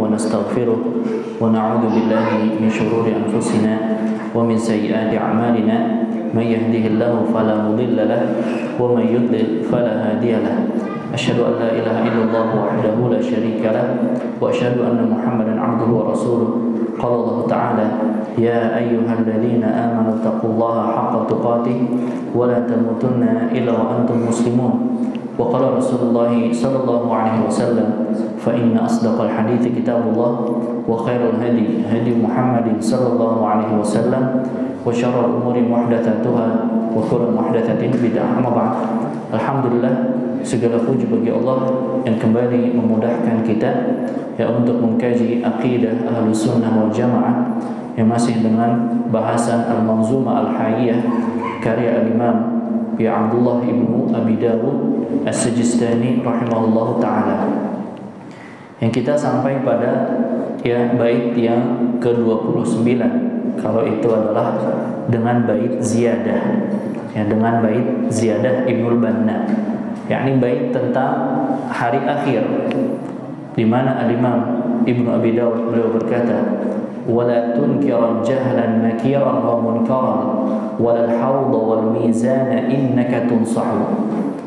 ونستغفره ونعوذ بالله من شرور أنفسنا ومن سيئات أعمالنا من يهده الله فلا مضل له ومن يضلل فلا هادي له أشهد أن لا إله إلا الله وحده لا شريك له وأشهد أن محمدا عبده ورسوله قال الله تعالى يا أيها الذين آمنوا اتقوا الله حق تقاته ولا تموتن إلا وأنتم مسلمون وقال رسول الله صلى الله عليه وسلم فإن أصدق الحديث كتاب الله وخير الهدي هدي محمد صلى الله عليه وسلم وشر الأمور محدثاتها وكل محدثة بدعة. Amma ba'd. Alhamdulillah, segala puji bagi Allah yang kembali memudahkan kita untuk mengkaji akidah Ahlus Sunnah wal Jamaah yang masih dengan bahasan Al-Manzumah Al-Hayyah karya Al-Imam Abdullah ibnu Abi Dawud As-Sijistani rahimahullah ta'ala, yang kita sampai pada bait yang ke-29. Kalau itu adalah dengan bait ziyadah, dengan bait ziyadah Ibnul Banna, yakni bait tentang hari akhir, di mana Al-Imam Ibnu Abi Dawud beliau berkata wala tunkiran jahlan nakiran wa munkaran walal hawda wal mizana innaka tunsahu.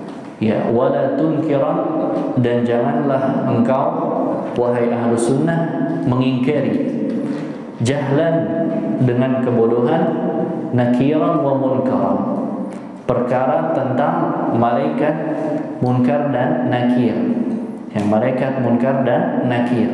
Wala tunkiran, dan janganlah engkau wahai ahlu sunnah mengingkari, jahlan dengan kebodohan, nakiran wa munkaran, perkara tentang malaikat munkar dan nakir, malaikat munkar dan nakir,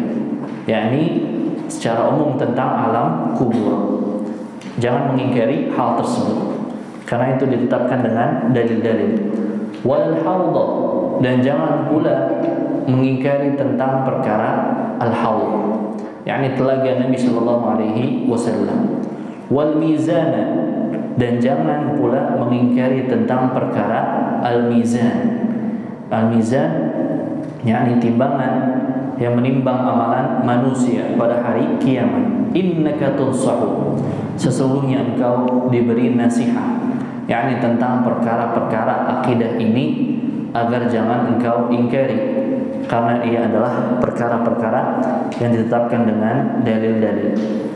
yakni secara umum tentang alam kubur. Jangan mengingkari hal tersebut, karena itu ditetapkan dengan dalil-dalil. Wal hawda, dan jangan pula mengingkari tentang perkara al-hawd, yakni telaga Nabi sallallahu alaihi wasallam. Wal mizana, dan jangan pula mengingkari tentang perkara al-mizan. Al-mizan yakni timbangan yang menimbang amalan manusia pada hari kiamat. Innaka tunsahu, sesungguhnya engkau diberi nasihat, yakni tentang perkara-perkara akidah ini agar jangan engkau ingkari, karena ia adalah perkara-perkara yang ditetapkan dengan dalil-dalil.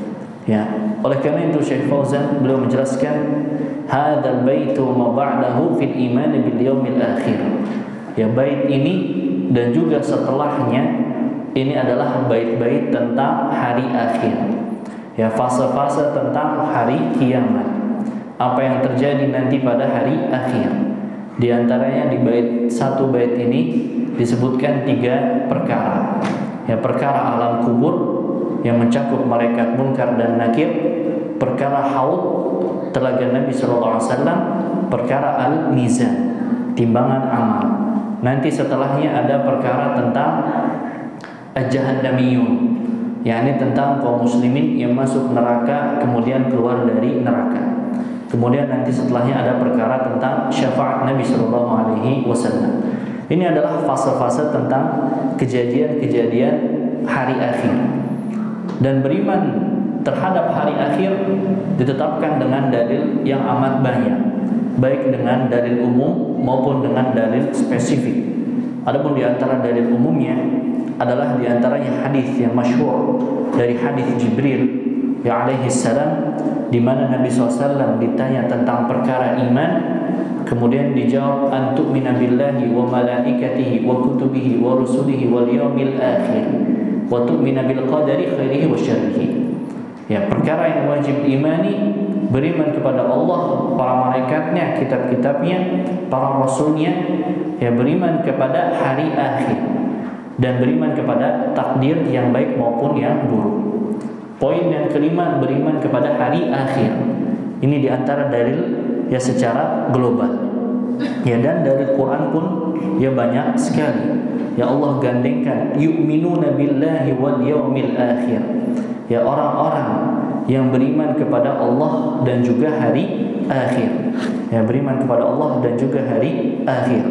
Oleh karena itu Syekh Fauzan beliau menjelaskan hadzal baitu ma ba'dahu fil iman bil yaumil akhir. Bait ini dan juga setelahnya ini adalah bait-bait tentang hari akhir. Fase-fase tentang hari kiamat. Apa yang terjadi nanti pada hari akhir. Di antaranya di satu bait ini disebutkan 3 perkara. Perkara alam kubur yang mencakup malaikat munkar dan nakir, perkara haud telaga Nabi sallallahu alaihi wasallam, perkara al-mizan, timbangan amal. Nanti setelahnya ada perkara tentang Jahannamiyun, yakni tentang kaum muslimin yang masuk neraka kemudian keluar dari neraka. Kemudian nanti setelahnya ada perkara tentang syafaat Nabi sallallahu alaihi wasallam. Ini adalah fase-fase tentang kejadian-kejadian hari akhir. Dan beriman terhadap hari akhir ditetapkan dengan dalil yang amat banyak, baik dengan dalil umum maupun dengan dalil spesifik. Adapun di antara dalil umumnya adalah di antaranya hadis yang masyhur dari hadis Jibril alaihi salam, di mana Nabi SAW ditanya tentang perkara iman, kemudian dijawab antu'mina billahi wa malaikatihi wa kutubihi wa rusulihi wal yaumil akhir wa tu'mina bil qadari khairihi wa syarrihi. Perkara yang wajib imani, beriman kepada Allah, para malaikatnya, kitab-kitabnya, para rasulnya, beriman kepada hari akhir, dan beriman kepada takdir yang baik maupun yang buruk. Poin yang kelima, beriman kepada hari akhir. Ini diantara dalil secara global. Dan dalil Quran pun banyak sekali. Allah gandengkan yu'minuna billahi wal yaumil akhir. Orang-orang yang beriman kepada Allah dan juga hari akhir. Beriman kepada Allah dan juga hari akhir.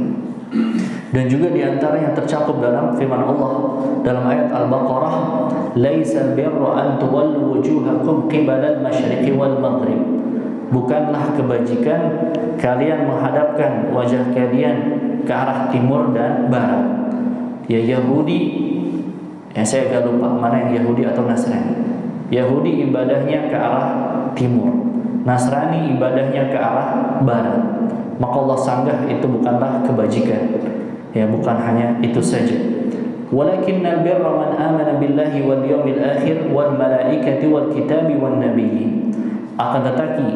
Dan juga di antara yang tercakup dalam firman Allah dalam ayat Al-Baqarah, "Laisal birra an tuwallu wujuhakum qibala al-masyriqi wal maghrib." Bukanlah kebajikan kalian menghadapkan wajah kalian ke arah timur dan barat. Yahudi Ya, saya agak lupa mana yang Yahudi atau Nasrani. Yahudi ibadahnya ke arah timur, Nasrani ibadahnya ke arah barat. Maka Allah sanggah itu bukanlah kebajikan. Ya, bukan hanya itu saja. Walakinnal birra man amana billahi wal yawmil akhir wal malaikati wal kitabi wan nabiyyin. Akan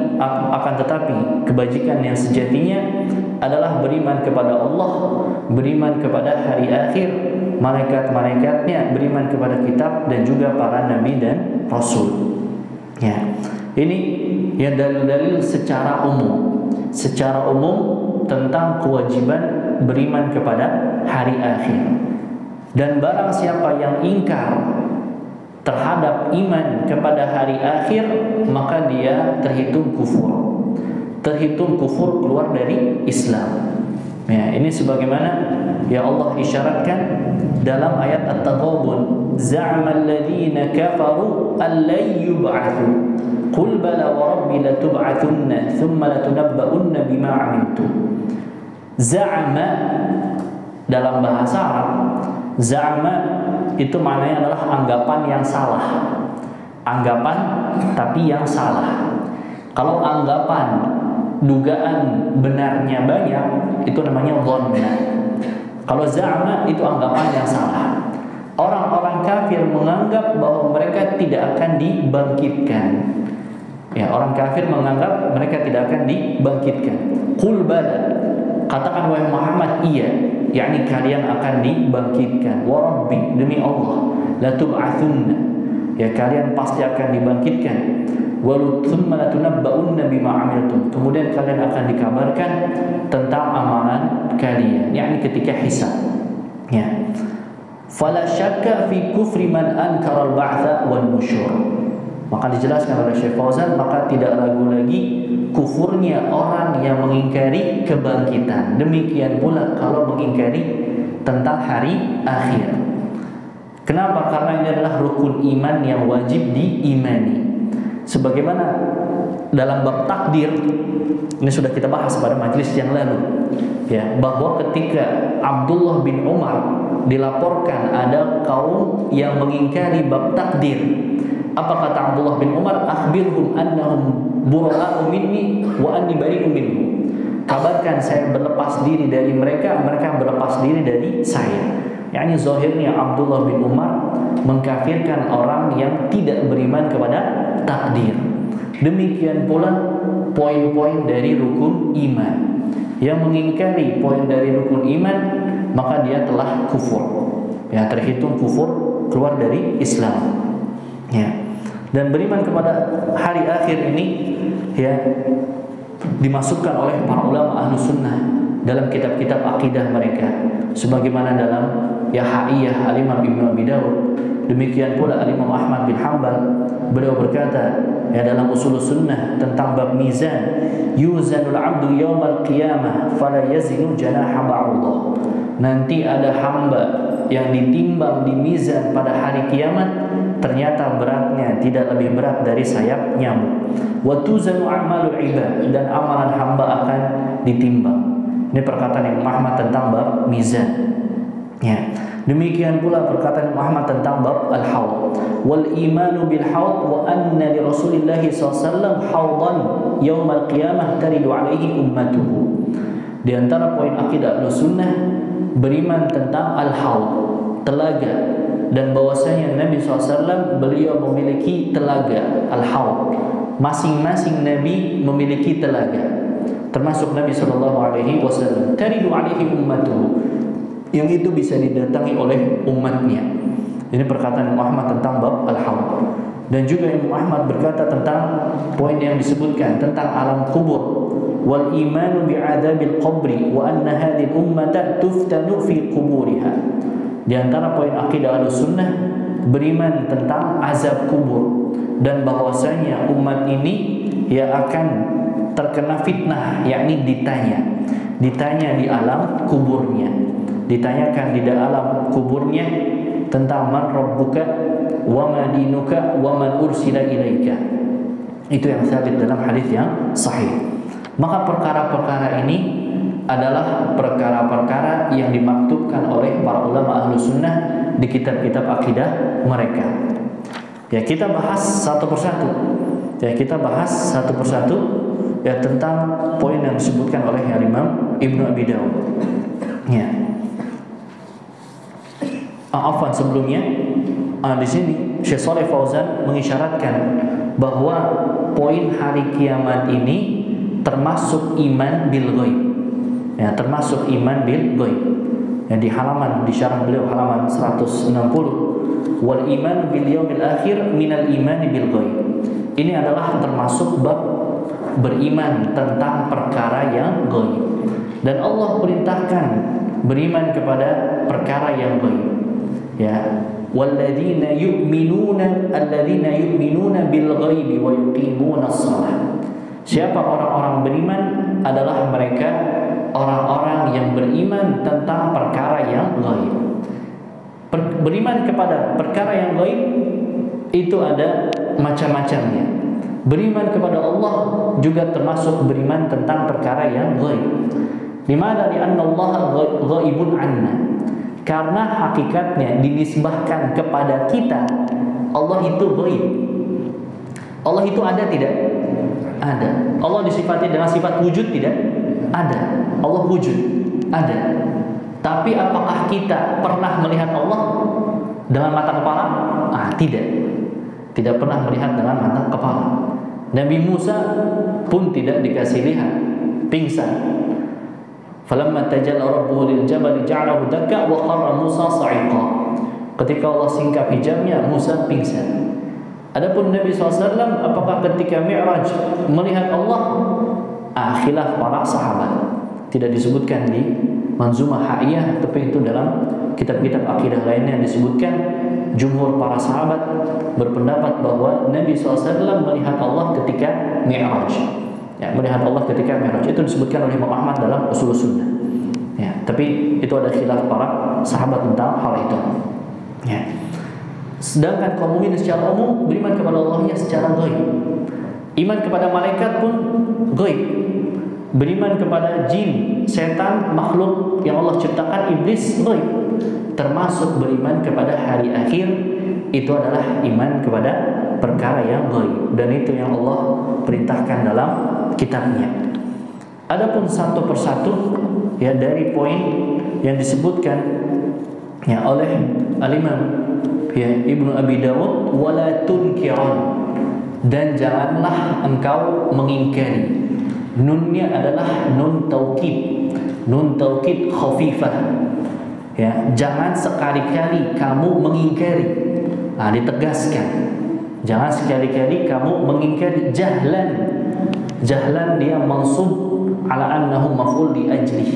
tetapi kebajikan yang sejatinya adalah beriman kepada Allah, beriman kepada hari akhir, malaikat-malaikatnya, beriman kepada kitab dan juga para nabi dan rasul. Ya. Ini yang dalil-dalil secara umum tentang kewajiban beriman kepada hari akhir. Dan barang siapa yang ingkar terhadap iman kepada hari akhir, maka dia terhitung kufur keluar dari Islam. Ya, ini sebagaimana ya Allah isyaratkan dalam ayat At-Taghabun, za'ama alladziina kafaru allan yub'atsu qul bala wa rabbi latub'atsunna thumma latunabba'unna bima 'amiltum. Za'ama dalam bahasa Arab, za'ama itu maknanya adalah anggapan yang salah. Anggapan tapi yang salah. Kalau anggapan dugaan benarnya banyak, itu namanya dhanna. Kalau za'ama itu anggapan yang salah. Orang-orang kafir menganggap bahwa mereka tidak akan dibangkitkan. Ya, orang kafir menganggap mereka tidak akan dibangkitkan. Qul bala, katakan wahai Muhammad, iya, yakni kalian akan dibangkitkan. Wa rabbi, demi Allah, la tub'atsunna, ya kalian pasti akan dibangkitkan. Wa thumma latunabba'unna bima 'amiltum, kemudian kalian akan dikabarkan tentang amalan kalian, yakni ketika hisab. Ya. Fala syakka fi kufri man ankara al-ba'tsa wan nusyur. Maka dijelaskan oleh Syekh Fauzan, maka tidak ragu lagi kufurnya orang yang mengingkari kebangkitan. Demikian pula kalau mengingkari tentang hari akhir. Kenapa? Karena ini adalah rukun iman yang wajib diimani. Sebagaimana dalam bab takdir, ini sudah kita bahas pada majelis yang lalu, ya, bahwa ketika Abdullah bin Umar dilaporkan ada kaum yang mengingkari bab takdir, apa kata Abdullah bin Umar? Akhbirhum annahum bura'u minni wa anni bari'un minhum. Kabarkan saya berlepas diri dari mereka, mereka berlepas diri dari saya. yakni zahirnya Abdullah bin Umar mengkafirkan orang yang tidak beriman kepada takdir. Demikian pula poin-poin dari rukun iman. Yang mengingkari poin dari rukun iman, maka dia telah kufur. Ya, terhitung kufur, keluar dari Islam. Ya. Dan beriman kepada hari akhir ini ya dimasukkan oleh para ulama ahlu sunnah dalam kitab-kitab akidah mereka, sebagaimana dalam Yaha'iyah Al-Imam Ibn Abi Dawud. Demikian pula Al-Imam Ahmad bin Hanbal, beliau berkata ya dalam usul sunnah tentang bab mizan, yuzanul abdu yawmal qiyamah fala yazinu janaha ba'ullah. Nanti ada hamba yang ditimbang di mizan pada hari kiamat, ternyata beratnya tidak lebih berat dari sayap nyamuk. Wa tuzanu a'malul ibad, dan amalan hamba akan ditimbang. Ini perkataan Imam Ahmad tentang bab mizan. Ya. Demikian pula perkataan Imam Ahmad tentang bab al-haud. Wal imanu bil haud wa anna li Rasulillah SAW haudan yaumal qiyamah taridu alaihi ummatuhu. Di antara poin akidah Ahlussunnah beriman tentang al-haud, telaga, dan bahwasanya Nabi SAW beliau memiliki telaga al-haud. Masing-masing Nabi memiliki telaga, termasuk Nabi SAW. Taridu alaihi ummatuhu, yang itu bisa didatangi oleh umatnya. Ini perkataan Imam Ahmad tentang bab al-haud. Dan juga Imam Ahmad berkata tentang poin yang disebutkan tentang alam kubur. Wal imanu bi'adzabil qabri wa anna hadhihi ummata tuftanu fi quburiha. Di antara poin akidah Ahlussunnah beriman tentang azab kubur, dan bahwasanya umat ini ya akan terkena fitnah, yakni ditanya di alam kuburnya. Ditanyakan di dalam kuburnya tentang man rabbuka wa ma dinuka wa man ursila ilaika. Itu yang sabit dalam hadis yang sahih. Maka perkara-perkara ini adalah perkara-perkara yang dimaktubkan oleh para ulama Ahlussunnah di kitab-kitab akidah mereka. Ya, kita bahas satu persatu. Ya, kita bahas satu persatu ya tentang poin yang disebutkan oleh Imam Ibnu Abi Dawud. Ya. Afwan, sebelumnya di sini Syekh Shalih Fauzan mengisyaratkan bahwa poin hari kiamat ini termasuk iman bil ghaib. Ya, termasuk iman bil ghaib. Ya, di syarah beliau halaman 160, wal iman bil yaumil akhir minal iman bil ghaib. Ini adalah termasuk bab beriman tentang perkara yang ghaib. Dan Allah perintahkan beriman kepada perkara yang ghaib. Ya, walladzina yu'minuna bil ghaibi wa yuqimuna shalah. Siapa orang-orang beriman adalah mereka orang-orang yang beriman tentang perkara yang ghaib. Beriman kepada perkara yang ghaib itu ada macam-macamnya. Beriman kepada Allah juga termasuk beriman tentang perkara yang ghaib. Dimana li'anna Allah ghaibun anna. Karena hakikatnya dinisbahkan kepada kita, Allah itu ghaib. Allah itu ada tidak? Ada. Allah disifati dengan sifat wujud tidak? Ada. Allah wujud. Ada. Tapi apakah kita pernah melihat Allah dengan mata kepala? Tidak. Tidak pernah melihat dengan mata kepala. Nabi Musa pun tidak dikasih lihat, pingsan. Falamma tajalla rabbuhu lil jabal ja'alahu dakka wa kharra Musa sa'iqa. Ketika Allah singkap hijabnya, Musa pingsan. Adapun Nabi SAW, apakah ketika Mi'raj melihat Allah? Khilaf para sahabat. Tidak disebutkan di Manzumah Ha'iyah, tapi itu dalam kitab-kitab akidah lainnya disebutkan. Jumhur para sahabat berpendapat bahwa Nabi SAW melihat Allah ketika Mi'raj. Ya, melihat Allah ketika Mi'raj itu disebutkan oleh Imam Ahmad dalam Ushul Sunnah. Ya, tapi itu ada khilaf para sahabat tentang hal itu. Ya. Sedangkan kaum mukmin secara umum beriman kepada Allahnya secara ghaib. Iman kepada malaikat pun ghaib. Beriman kepada jin, setan, makhluk yang Allah ciptakan, iblis, ghaib. Termasuk beriman kepada hari akhir, itu adalah iman kepada perkara yang ghaib, dan itu yang Allah perintahkan dalam kitabnya. Adapun satu persatu ya dari poin yang disebutkan ya oleh Al-Imam ya Ibnu Abi Dawud, wala tunkiran, dan janganlah engkau mengingkari. Nunnya adalah nun taukid khafifah. Ya, jangan sekali-kali kamu mengingkari. Ditegaskan. Jangan sekali-kali kamu mengingkari jahlan. Jahlan dia mansub ala annahu maf'ul li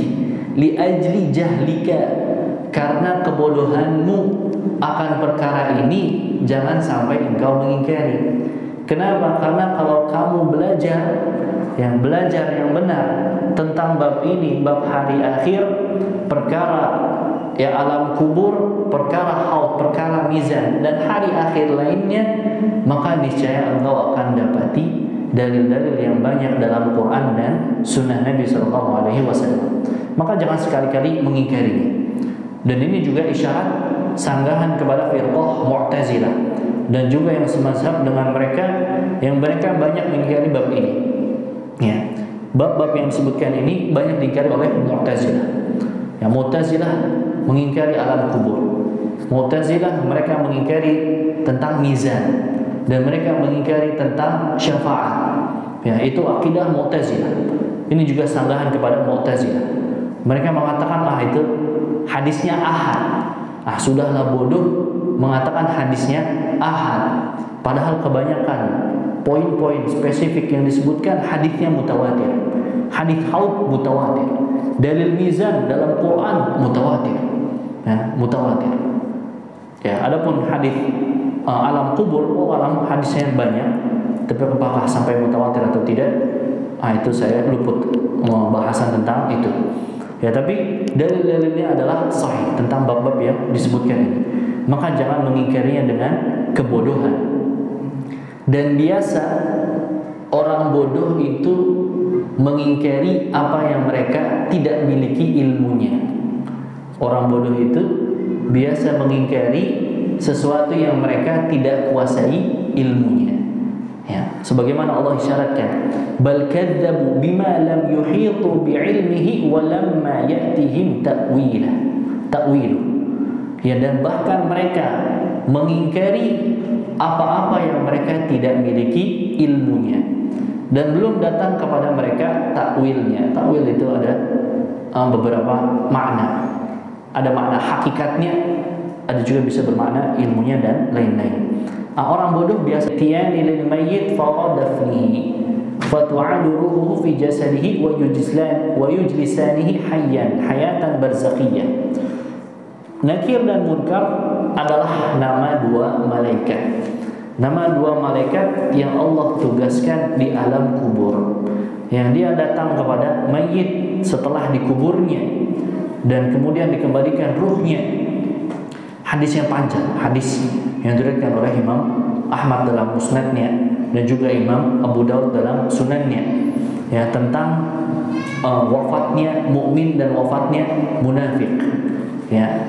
ajli jahlika, karena kebodohanmu akan perkara ini jangan sampai engkau mengingkari. Kenapa? Karena kalau kamu belajar yang benar tentang bab ini, bab hari akhir, perkara ya alam kubur, perkara haud, perkara mizan, dan hari akhir lainnya, maka niscaya engkau akan dapati dalil-dalil yang banyak dalam Quran dan Sunnah Nabi SAW. Maka jangan sekali-kali mengingkarinya. Dan ini juga isyarat sanggahan kepada firqah Mu'tazilah dan juga yang semazhab dengan mereka, yang mereka banyak mengingkari bab ini. Ya, bab-bab yang disebutkan ini banyak diingkari oleh Mu'tazilah. Ya, Mu'tazilah mengingkari alam kubur. Mu'tazilah mereka mengingkari tentang mizan, dan mereka mengingkari tentang syafaat. Ya, itu akidah Mu'tazilah. Ini juga sanggahan kepada Mu'tazilah. Mereka mengatakan itu hadisnya ahad. Sudahlah bodoh mengatakan hadisnya ahad. Padahal kebanyakan poin-poin spesifik yang disebutkan hadisnya mutawatir. Hadis haud mutawatir. Dalil mizan dalam Quran mutawatir. Ya, mutawatir. Ya, adapun hadis alam kubur, alam hadisnya banyak, tapi apakah sampai mutawatir atau tidak? Itu saya luput pembahasan tentang itu. Ya, tapi dalil-dalilnya adalah sahih tentang bab-bab yang disebutkan ini. Maka jangan mengingkarinya dengan kebodohan. Dan biasa orang bodoh itu mengingkari apa yang mereka tidak miliki ilmunya. Orang bodoh itu biasa mengingkari sesuatu yang mereka tidak kuasai ilmunya. Ya, sebagaimana Allah isyaratkan, bal kadzabu bima lam yuhitu bi'ilmihi wa lamma ya'tihim ta'wilu. Ya, dan bahkan mereka mengingkari apa-apa yang mereka tidak miliki ilmunya dan belum datang kepada mereka takwilnya. Takwil itu ada beberapa makna. Ada makna hakikatnya, ada juga bisa bermakna ilmunya dan lain-lain. Orang bodoh biasa tiyani lil mayyit fa dafnihi fa tu'adu ruhuhu fi jasadihi wa yujlisanihi hayyan hayatan barzakhiyah. Nakir dan Munkar adalah nama dua malaikat. Nama dua malaikat yang Allah tugaskan di alam kubur, yang dia datang kepada mayit setelah dikuburnya dan kemudian dikembalikan ruhnya. Hadis yang panjang, hadis yang diriwayatkan oleh Imam Ahmad dalam Musnadnya dan juga Imam Abu Daud dalam Sunannya, ya, tentang wafatnya mukmin dan wafatnya munafik, ya,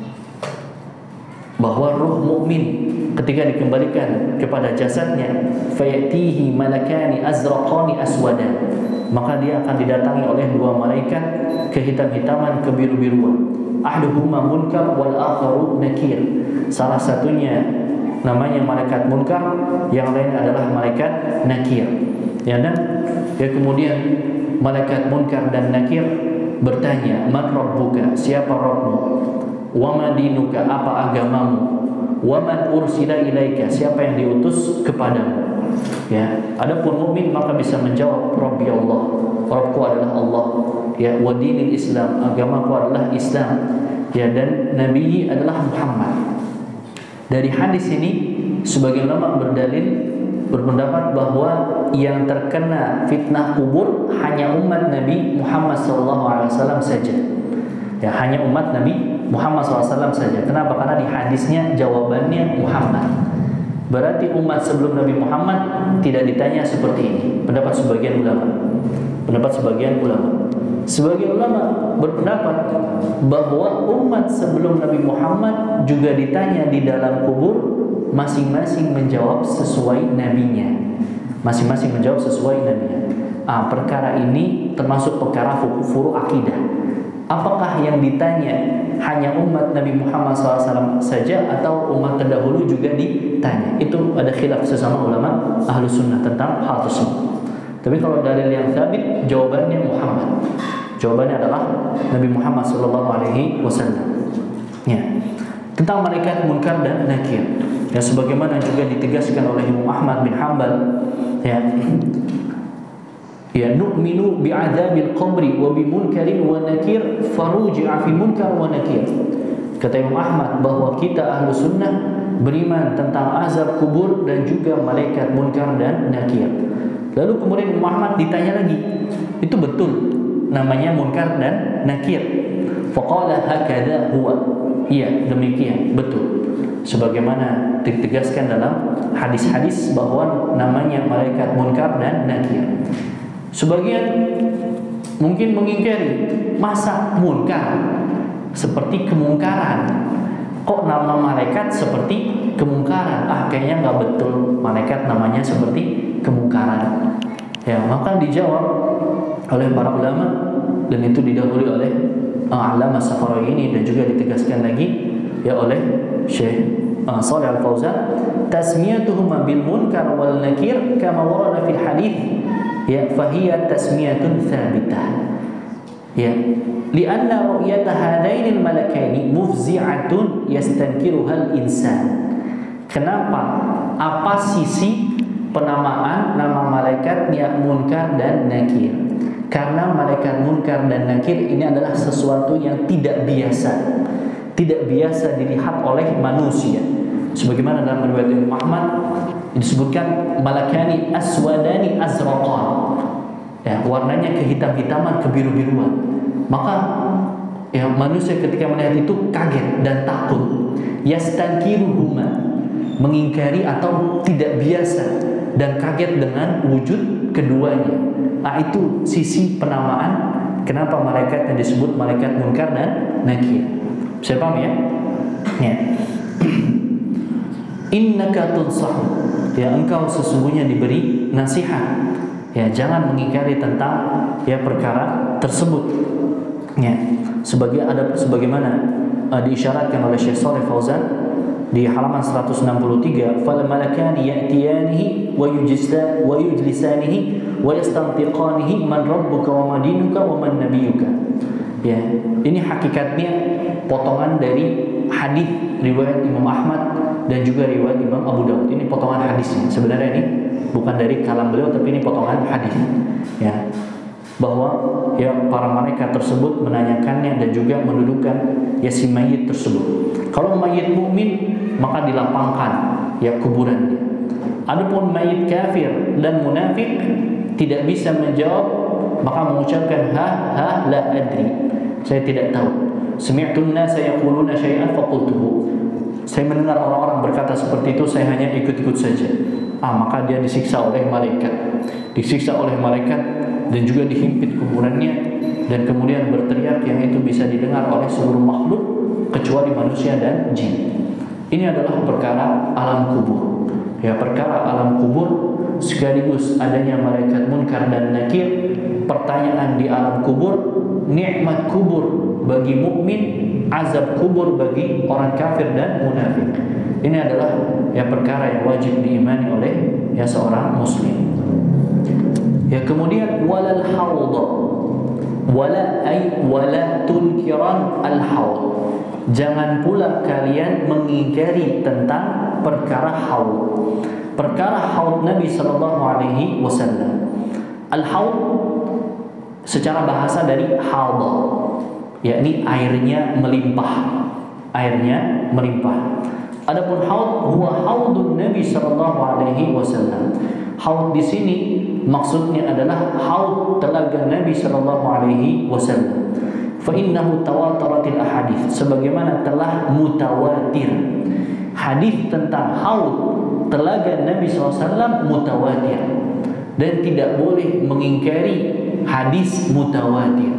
bahwa ruh mukmin ketika dikembalikan kepada jasadnya, fayatihi malakani azraqani aswadan, maka dia akan didatangi oleh dua malaikat kehitam-hitaman kebiru-biruan. Ahduhuma Munkar wal akharu Nakir. Salah satunya namanya malaikat Munkar, yang lain adalah malaikat Nakir. Ya, dan ya, kemudian malaikat Munkar dan Nakir bertanya, man rabbuka, siapa Rabbmu? Wa ma dinuka, apa agamamu? Wa man ursila ilaika, siapa yang diutus kepadamu? Ya, adapun mukmin maka bisa menjawab, Rabbi Allah, Rabbku adalah Allah. Ya, wa dinil Islam, agamaku adalah Islam. Ya, dan nabi adalah Muhammad. Dari hadis ini sebagian ulama berpendapat bahwa yang terkena fitnah kubur hanya umat Nabi Muhammad SAW saja. Ya, hanya umat Nabi Muhammad SAW saja. Kenapa? Karena di hadisnya jawabannya Muhammad. Berarti umat sebelum Nabi Muhammad tidak ditanya seperti ini. Pendapat sebagian ulama. Sebagian ulama berpendapat bahwa umat sebelum Nabi Muhammad juga ditanya di dalam kubur, masing-masing menjawab sesuai nabinya. Perkara ini termasuk perkara furu akidah. Apakah yang ditanya hanya umat Nabi Muhammad SAW saja atau umat terdahulu juga ditanya? Itu ada khilaf sesama ulama ahlu sunnah tentang hal tersebut. Tapi kalau dalil yang sabit, jawabannya Muhammad. Jawabannya adalah Nabi Muhammad SAW. Ya. Tentang malaikat Munkar dan Nakir, ya, sebagaimana juga ditegaskan oleh Imam Ahmad bin Hanbal, ya, ya, nu'minu bi'adzabil qabri wa bimunkarin wa nakir faruji'a fi munkar wa nakir. Kata Imam Ahmad bahwa kita ahlu sunnah beriman tentang azab kubur dan juga malaikat Munkar dan Nakir. Lalu kemudian Imam Ahmad ditanya lagi, itu betul namanya Munkar dan Nakir? Faqala hakadha huwa. Iya, demikian, betul. Sebagaimana ditegaskan dalam hadis-hadis bahwa namanya malaikat Munkar dan Nakir. Sebagian mungkin mengingkari, masa munkar seperti kemungkaran, kok nama malaikat seperti kemungkaran? Kayaknya nggak betul malaikat namanya seperti kemungkaran. Ya, maka dijawab oleh para ulama, dan itu didahului oleh Allamah Safarini dan juga ditegaskan lagi ya oleh Syekh Shalih Al-Fauzan, tasmiyatuhuma bil munkar wal nakir kama warada fil hadits, ya, fahiya tasmiyatun thabitah, ya, lianna ru'yata hadainil malakaini mufzi'atun yastankiruhal insan. Kenapa? Apa sisi penamaan nama malaikatnya Munkar dan Nakir? Karena malaikat Munkar dan Nakir ini adalah sesuatu yang tidak biasa dilihat oleh manusia. Sebagaimana dalam riwayat Imam Ahmad disebutkan malakani aswadani azraqan, ya, warnanya kehitam-hitaman, kebiru-biruan. Maka ya, manusia ketika melihat itu kaget dan takut. Yastankiruhuma, mengingkari atau tidak biasa dan kaget dengan wujud keduanya. Itu sisi penamaan kenapa malaikat yang disebut malaikat Munkar dan Nakir. Bisa paham ya? Ya. Innaka tunsahu, ya engkau sesungguhnya diberi nasihat. Ya, jangan mengingkari tentang ya perkara tersebut. Ya, sebagaimana diisyaratkan oleh Syekh Shalih Fauzan di halaman 163, fal malakani ya'tiyanihi wa yujlisanihi wa yastantiqanihi man rabbuka wa ma dinuka wa man nabiyuka. Ya, ini hakikatnya potongan dari hadis riwayat Imam Ahmad dan juga riwayat Imam Abu Dawud. Ini potongan hadisnya. Sebenarnya ini bukan dari kalam beliau, tapi ini potongan hadis. Ya, bahwa ya para malaikat tersebut menanyakannya dan juga mendudukkan ya si mayit tersebut. Kalau mayit mukmin maka dilapangkan ya kuburannya. Adapun mayit kafir dan munafik tidak bisa menjawab, maka mengucapkan ha la adri, saya tidak tahu. Sami'tu an-nasa yaquluna syai'an faqultuhu, saya mendengar orang-orang berkata seperti itu, saya hanya ikut-ikut saja. Maka dia disiksa oleh malaikat, dan juga dihimpit kuburannya, dan kemudian berteriak yang itu bisa didengar oleh seluruh makhluk kecuali manusia dan jin. Ini adalah perkara alam kubur. Ya, perkara alam kubur sekaligus adanya malaikat munkar dan nakir. Pertanyaan di alam kubur, nikmat kubur bagi mukmin, azab kubur bagi orang kafir dan munafik. Ini adalah ya perkara yang wajib diimani oleh ya seorang muslim. Ya, kemudian walal haud, wala tunkiran al haud. Jangan pula kalian mengingkari tentang perkara haud. Perkara haud Nabi sallallahu alaihi wasallam. Al haud secara bahasa dari haud, yakni airnya melimpah. Adapun haud huwa haudun Nabi sallallahu alaihi wasallam. Haud di sini maksudnya adalah haud telaga Nabi sallallahu alaihi wasallam. Fa innahu tawataratil ahadits, sebagaimana telah mutawatir hadis tentang haud telaga Nabi sallallahu alaihi wasallam mutawatir, dan tidak boleh mengingkari hadis mutawatir.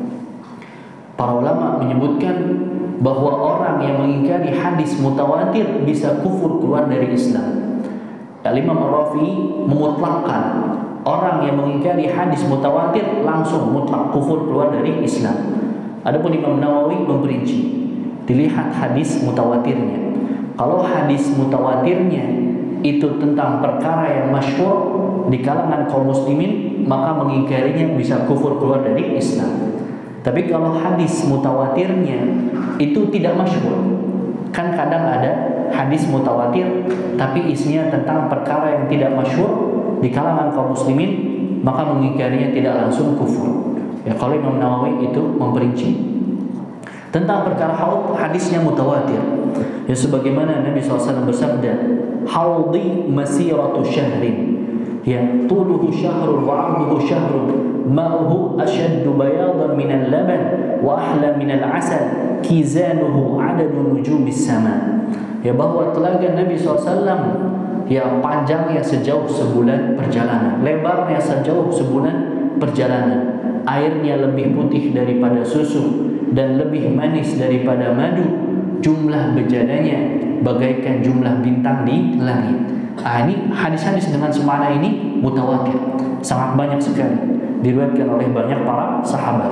Para ulama menyebutkan bahwa orang yang mengingkari hadis mutawatir bisa kufur, keluar dari Islam. Imam Ar-Rafi'i memutlakkan orang yang mengingkari hadis mutawatir langsung mutlak kufur, keluar dari Islam. Adapun Imam Nawawi memperinci, dilihat hadis mutawatirnya. Kalau hadis mutawatirnya itu tentang perkara yang masyhur di kalangan kaum muslimin, maka mengingkarinya bisa kufur, keluar dari Islam. Tapi kalau hadis mutawatirnya itu tidak masyhur, kan kadang ada hadis mutawatir tapi isinya tentang perkara yang tidak masyhur di kalangan kaum muslimin, maka mengingkarinya tidak langsung kufur. Ya, kalau Imam Nawawi itu memperinci tentang perkara haud, hadisnya mutawatir. Ya, sebagaimana Nabi SAW bersabda, haudi masiratu syahrin, ya tuluhu syahrun wa arduhu syahrun, ma'uhu asyaddu bayadan minal laban wa ahla minal asal, kizanuhu adadu nujumis sama. Ya, bahwa telaga Nabi SAW ya panjangnya sejauh sebulan perjalanan, lebarnya sejauh sebulan perjalanan, airnya lebih putih daripada susu dan lebih manis daripada madu, jumlah bejananya bagaikan jumlah bintang di langit. Ini hadis-hadis dengan semana ini mutawatir, sangat banyak sekali, diriwayatkan oleh banyak para sahabat.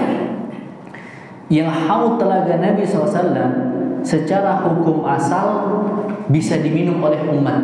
Yang haud telaga Nabi SAW secara hukum asal bisa diminum oleh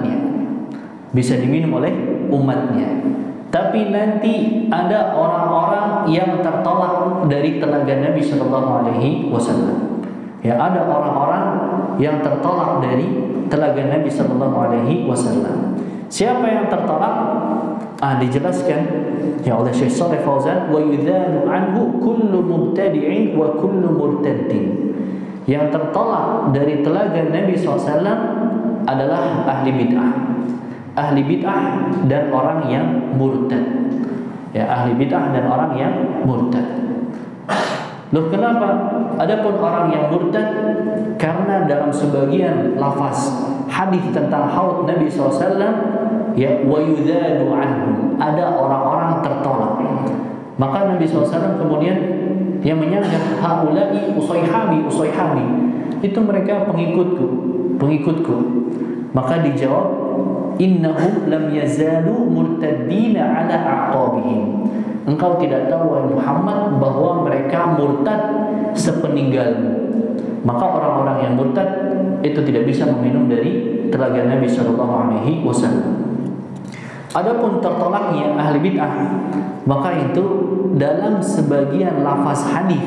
umatnya. Tapi nanti ada orang-orang yang tertolak dari telaga Nabi Sallallahu Alaihi Wasallam. Ya, ada orang-orang yang tertolak dari telaga Nabi Sallallahu Alaihi Wasallam. Siapa yang tertolak? Dijelaskan ya oleh Syekh Shalih Fauzan, wa yudhanu anhu kullu mubtadi'in wa kullu murtaddin. Yang tertolak dari telaga Nabi SAW adalah ahli bid'ah dan orang yang murtad. Ya, ahli bid'ah dan orang yang murtad. Loh, kenapa? Adapun orang yang murtad, karena dalam sebagian lafaz hadis tentang haud Nabi SAW, ya wa yudhanu anhu, ada orang-orang tertolak. Maka Nabi SAW kemudian yang menyanggah haula'i usayhabi, itu mereka pengikutku. Maka dijawab, innahum lam yazalu murtaddina ala aqabihim. Engkau tidak tahu wahai Muhammad bahwa mereka murtad sepeninggalmu. Maka orang-orang yang murtad itu tidak bisa meminum dari telaga Nabi sallallahu alaihi wasallam. Adapun tertolaknya ahli bid'ah, maka itu dalam sebagian lafaz hadis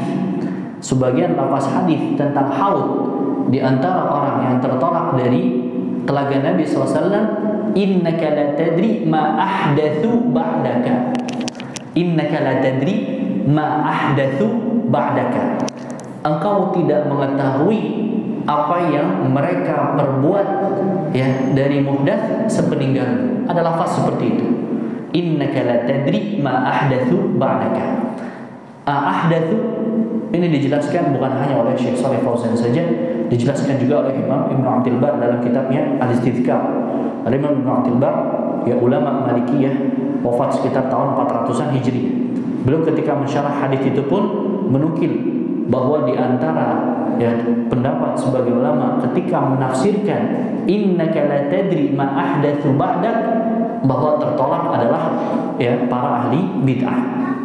tentang haud di antara orang yang tertolak dari telaga Nabi SAW, innaka la tadri ma ahdatsu ba'daka. Innaka la tadri ma ahdatsu ba'daka. Engkau tidak mengetahui apa yang mereka perbuat ya dari muhdats sepeninggalmu. Ada lafaz seperti itu. Innaka la tadri ma ahdatsu ba'daka. Ahdatsu ini dijelaskan bukan hanya oleh Syekh Shalih Fauzan saja, dijelaskan juga oleh Imam Ibnu Abdul Bar dalam kitabnya Al-Istidhkar. Imam Ibnu Abdul Bar, ya ulama Malikiyah, wafat sekitar tahun 400-an Hijriah. Beliau ketika mensyarah hadis itu pun menukil bahwa di antara ya pendapat sebagai ulama ketika menafsirkan innaka la tadri ma ahdatsu ba'dak, bahwa tertolak adalah ya para ahli bid'ah.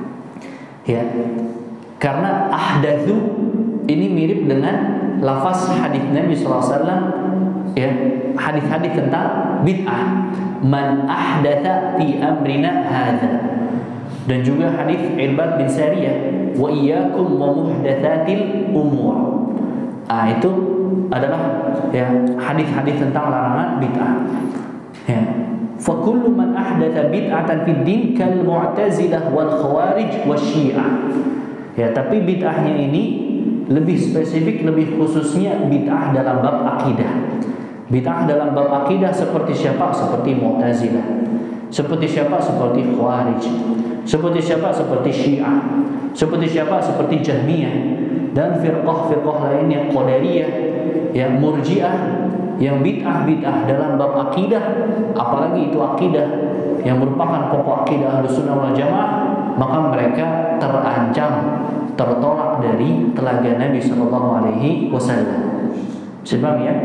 Ya. Karena ahdatsu ini mirip dengan lafaz hadis Nabi SAW, ya, hadis-hadis tentang bid'ah, man ahdatsa fi amrina hadza. Dan juga hadis Irbad bin Sariyah, wa iyyakum wa muhdatsatil umur. Itu adalah ya hadis-hadis tentang larangan bid'ah. Ya. Fa kullu man ahdatsa bid'atan fid din kal mu'tazilah wal khawarij wasyiah. Ya, tapi bid'ahnya ini lebih spesifik, lebih khususnya bid'ah dalam bab akidah. Bid'ah dalam bab akidah seperti siapa? Seperti Mu'tazilah. Seperti siapa? Seperti Khawarij. Seperti siapa? Seperti Syiah. Seperti siapa? Seperti Jahmiyah. Dan firqah-firqah lainnya, Qadariyah, yang Murji'ah, yang bid'ah dalam bab akidah, apalagi itu akidah yang merupakan pokok akidah Ahlussunnah wal Jamaah, maka mereka terancam tertolak dari telaga Nabi sallallahu alaihi wasallam. Sebab ya,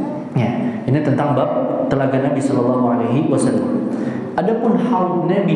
ini tentang bab telaga Nabi sallallahu alaihi wasallam. Adapun haud Nabi,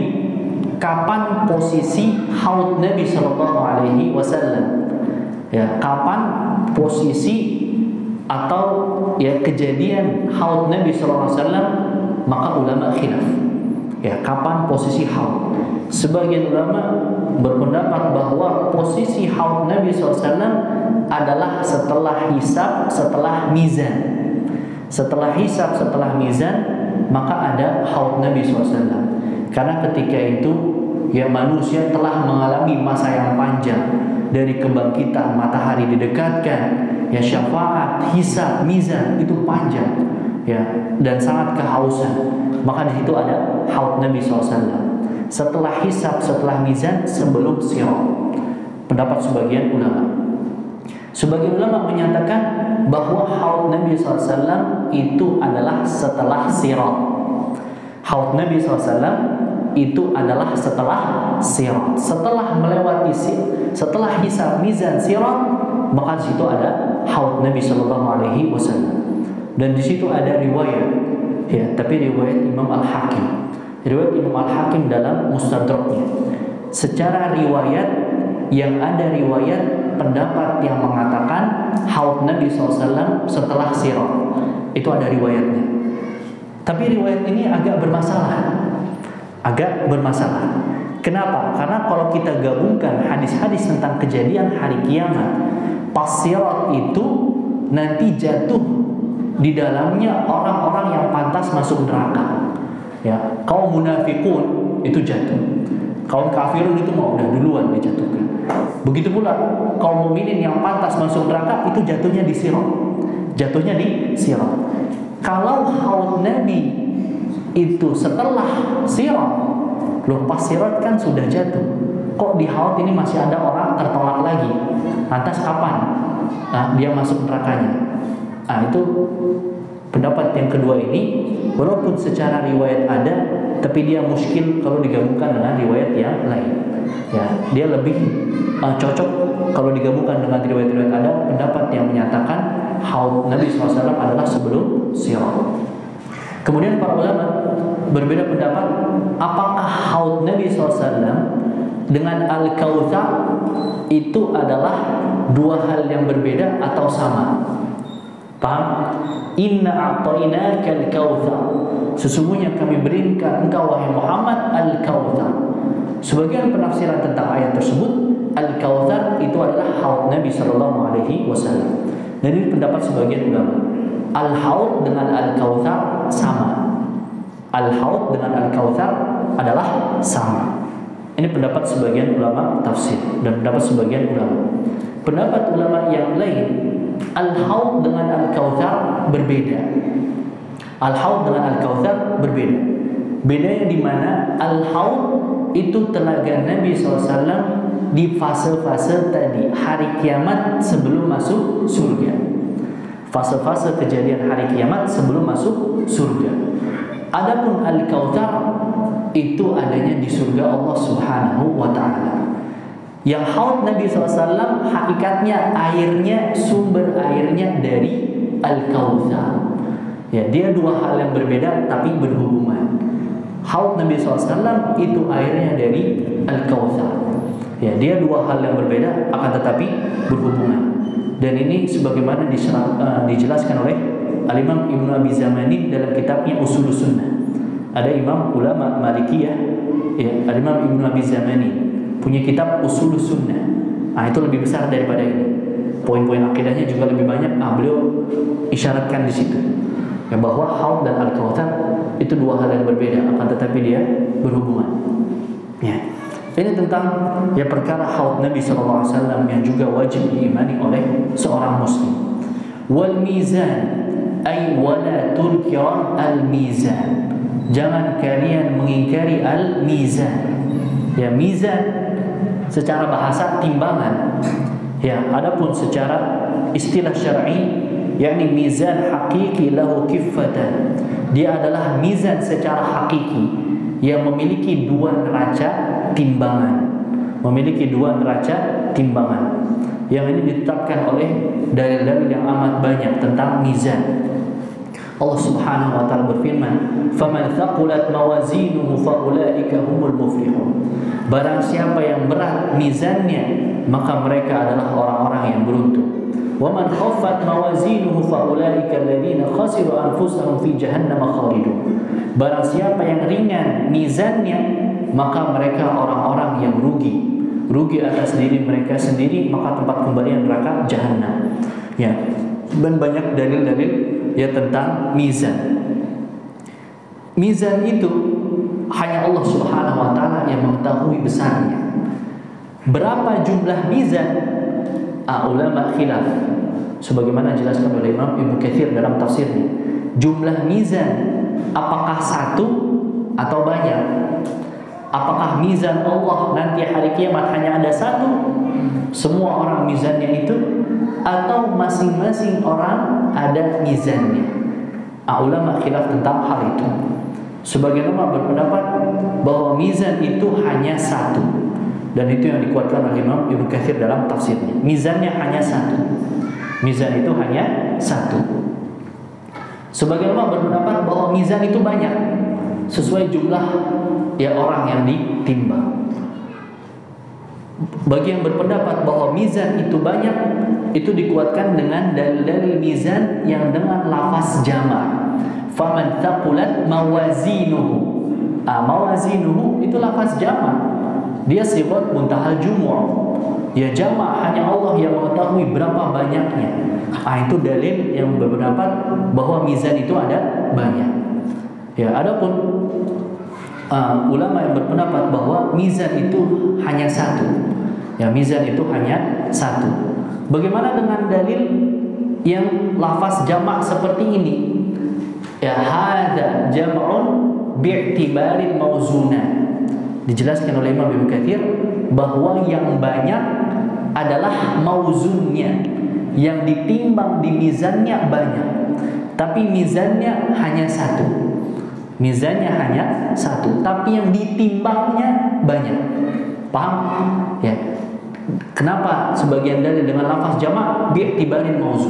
kapan posisi haud Nabi sallallahu alaihi wasallam? Ya, kapan posisi atau ya kejadian haud Nabi sallallahu alaihi wasallam? Maka ulama khilaf. Ya, kapan posisi haud? Sebagian ulama berpendapat bahwa posisi haud Nabi SAW adalah setelah hisab, setelah mizan. Setelah hisab, setelah mizan, maka ada haud Nabi SAW. Karena ketika itu ya manusia telah mengalami masa yang panjang, dari kebangkitan matahari didekatkan, ya syafaat, hisab, mizan, itu panjang, ya, dan sangat kehausan. Maka di situ ada haud Nabi SAW. Setelah hisab, setelah mizan, sebelum sirat. Pendapat sebagian ulama. Sebagian ulama menyatakan bahwa haud Nabi SAW itu adalah setelah sirat. Haud Nabi SAW itu adalah setelah sirat. Setelah melewati setelah hisab, mizan, sirat, maka di situ ada haud Nabi SAW. Dan di situ ada riwayat, ya, tapi riwayat Imam Al-Hakim. Riwayat Imam Al-Hakim dalam Mustadraknya. Secara riwayat yang ada riwayat pendapat yang mengatakan haud Nabi SAW setelah sirat. Itu ada riwayatnya. Tapi riwayat ini agak bermasalah. Kenapa? Karena kalau kita gabungkan hadis-hadis tentang kejadian hari kiamat, pas sirat itu nanti jatuh di dalamnya orang-orang yang pantas masuk neraka. Ya, kaum munafikun itu jatuh. Kaum kafirun itu mau udah duluan dijatuhkan. Begitu pula kaum mukminin yang pantas masuk neraka itu jatuhnya di sirat. Kalau haud Nabi itu setelah sirat, loh pas sirat kan sudah jatuh. Kok di haud ini masih ada orang tertolak lagi? Lantas kapan dia masuk nerakanya? Itu pendapat yang kedua ini, walaupun secara riwayat ada, tapi dia muskil kalau digabungkan dengan riwayat yang lain. Ya, dia lebih cocok kalau digabungkan dengan riwayat-riwayat ada. Pendapat yang menyatakan haud Nabi SAW adalah sebelum sirat. Kemudian para ulama berbeda pendapat, apakah haud Nabi SAW dengan Al-Kautsar itu adalah dua hal yang berbeda atau sama? Paham? Inna a'tainaka al-Kautsar, sesungguhnya kami berikan engkau wahai Muhammad Al-Kautsar. Sebagian penafsiran tentang ayat tersebut, Al-Kautsar itu adalah haud Nabi SAW. Dan ini pendapat sebagian ulama. Al-haud dengan Al-Kautsar sama. Al-haud dengan Al-Kautsar adalah sama. Ini pendapat sebagian ulama tafsir dan pendapat sebagian ulama. Pendapat ulama yang lain, Al-haud dengan Al-Kautsar berbeda. Al-haud dengan Al-Kautsar berbeda. Bedanya di mana Al-haud itu telaga Nabi SAW di fase-fase tadi, hari kiamat sebelum masuk surga. Fase-fase kejadian hari kiamat sebelum masuk surga. Adapun Al-Kautsar itu adanya di surga Allah Subhanahu wa ta'ala. Yang haud Nabi SAW hakikatnya airnya, sumber airnya dari Al-Kautsar. Ya, dia dua hal yang berbeda tapi berhubungan. Haud Nabi SAW itu airnya dari Al-Kautsar. Ya, dia dua hal yang berbeda akan tetapi berhubungan. Dan ini sebagaimana dijelaskan oleh Al-Imam Ibnu Abi Zamani dalam kitabnya Ushulus Sunnah. Ada imam ulama Malikiyah, ya, Al-Imam Ibnu Abi Zamani punya kitab Ushulus Sunnah. Nah, itu lebih besar daripada ini. Poin-poin akidahnya juga lebih banyak. Beliau isyaratkan di situ. Ya, bahwa haud dan Al-Kautsar itu dua hal yang berbeda akan tetapi dia berhubungan. Ya. Ini tentang ya perkara haud Nabi SAW yang juga wajib diimani oleh seorang muslim. Wal mizan ay wala tunkiran al mizan. Jangan kalian mengingkari al mizan. Ya, mizan secara bahasa timbangan. Ya, adapun secara istilah syar'i yakni mizan hakiki lahu kiffatan. Dia adalah mizan secara hakiki yang memiliki dua neraca timbangan. Memiliki dua neraca timbangan. Yang ini ditetapkan oleh dalil-dalil yang amat banyak tentang mizan. Allah Subhanahu wa taala berfirman, "Faman thaqulat mawazinuhu faulaika humul muflihun." Barang siapa yang berat mizannya, maka mereka adalah orang-orang yang beruntung. Wa man khaffat mawazinuhu faulaika alladziina khasiru anfusahum fi jahannam khalidun. Barang siapa yang ringan mizannya, maka mereka orang-orang yang rugi atas diri mereka sendiri, maka tempat kembali neraka jahanam. Ya, dan banyak dalil-dalil ya tentang mizan. Mizan itu hanya Allah Subhanahu wa taala yang mengetahui besarnya. Berapa jumlah mizan? Ulama khilaf. Sebagaimana dijelaskan oleh Imam Ibnu Katsir dalam tafsirnya. Jumlah mizan apakah satu atau banyak? Apakah mizan Allah nanti hari kiamat hanya ada satu, semua orang mizannya itu, atau masing-masing orang ada mizannya? Ulama khilaf tentang hal itu. Sebagian ulama berpendapat bahwa mizan itu hanya satu, dan itu yang dikuatkan oleh Imam Ibnu Katsir dalam tafsirnya. Mizannya hanya satu. Mizan itu hanya satu. Sebagian ulama berpendapat bahwa mizan itu banyak, sesuai jumlah ya orang yang ditimbang. Bagi yang berpendapat bahwa mizan itu banyak, itu dikuatkan dengan dalil-dalil mizan yang dengan lafaz jama'. Faman thaqulat mawazinuhu. Mawazinuhu itu lafaz jama'. Dia sifat muntahal jumu'. Ya, jama' hanya Allah yang mengetahui berapa banyaknya. Itu dalil yang berpendapat bahwa mizan itu ada banyak. Ya, adapun ulama yang berpendapat bahwa mizan itu hanya satu. Ya, mizan itu hanya satu. Bagaimana dengan dalil yang lafaz jamak seperti ini? Ya, hadza jam'un bi'tibarin mauzuna. Dijelaskan oleh Imam Ibnu Katsir bahwa yang banyak adalah mauzunnya, yang ditimbang di mizannya banyak, tapi mizannya hanya satu. Mizannya hanya satu, tapi yang ditimbangnya banyak. Paham? Ya. Kenapa sebagian dalil dengan lafaz jamak bi'tibarin mauzun?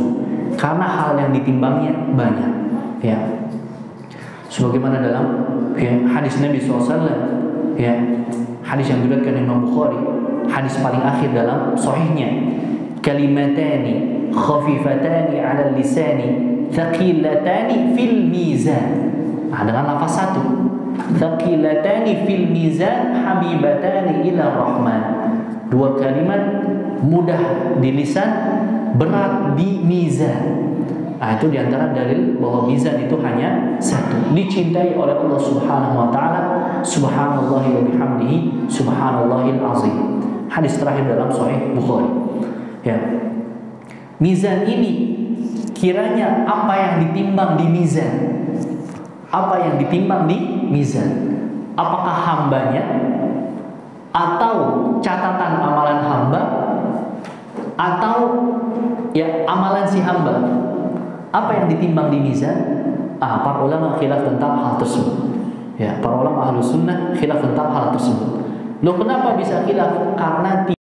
karena hal yang ditimbangnya banyak. Ya, sebagaimana dalam hadis Nabi SAW, ya, hadis yang diriwayatkan Imam Bukhari, hadis paling akhir dalam sahihnya, kalimatani khafifatani 'ala lisani thaqilatani fil mizan. Dengan lafaz satu, thaqilatani fil mizan habibatani ila rahman. Dua kalimat mudah di lisan, berat di mizan. Itu diantara dalil bahwa mizan itu hanya satu, dicintai oleh Allah Subhanahu wa taala. Subhanallahi wa bihamdihi subhanallahil azim. Hadis terakhir dalam Sahih Bukhari. Ya. Mizan ini kiranya apa yang ditimbang di mizan? Apa yang ditimbang di mizan? Apakah hambanya atau catatan amalan hamba atau ya amalan si hamba? Apa yang ditimbang di mizan? Para ulama khilaf tentang hal tersebut. Ya, para ulama Ahlus Sunnah khilaf tentang hal tersebut. Loh, kenapa bisa khilaf? Karena tidak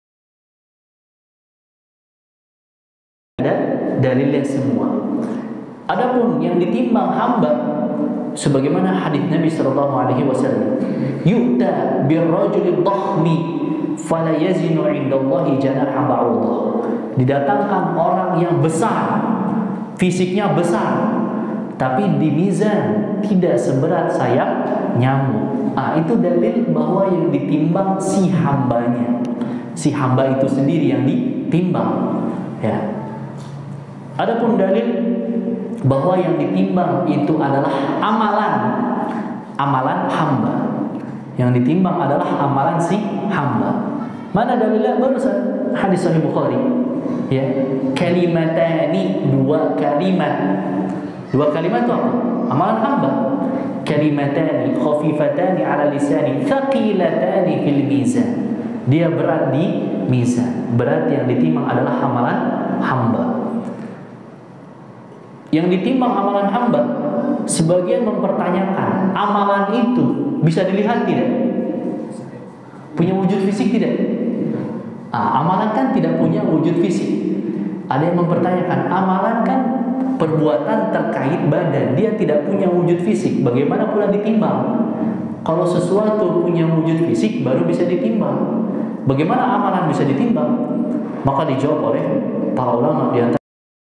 ada dalilnya semua. Adapun yang ditimbang hamba, sebagaimana hadis Nabi sallallahu alaihi wasallam, yu'ta birrajuli dhakhmi fala yazinu 'indallahi janaha ba'udah. Didatangkan orang yang besar, fisiknya besar, tapi di mizan tidak seberat sayap nyamuk. Itu dalil bahwa yang ditimbang si hambanya, si hamba itu sendiri yang ditimbang. Ya. Adapun dalil bahwa yang ditimbang itu adalah amalan hamba. Yang ditimbang adalah amalan si hamba. Mana dalilnya? Barusan hadis Sahih Bukhari. Ya, kalimatani, dua kalimat. Dua kalimat itu apa? Amalan hamba. Kalimatani khafifatani 'ala lisani thaqilatani fil mizan. Dia berat di mizan. Berat yang ditimbang adalah amalan hamba. Yang ditimbang amalan hamba, sebagian mempertanyakan, amalan itu bisa dilihat tidak? Punya wujud fisik tidak? Amalan kan tidak punya wujud fisik. Ada yang mempertanyakan, amalan kan perbuatan terkait badan, dia tidak punya wujud fisik, bagaimana pula ditimbang? Kalau sesuatu punya wujud fisik baru bisa ditimbang. Bagaimana amalan bisa ditimbang? Maka dijawab oleh para ulama di antara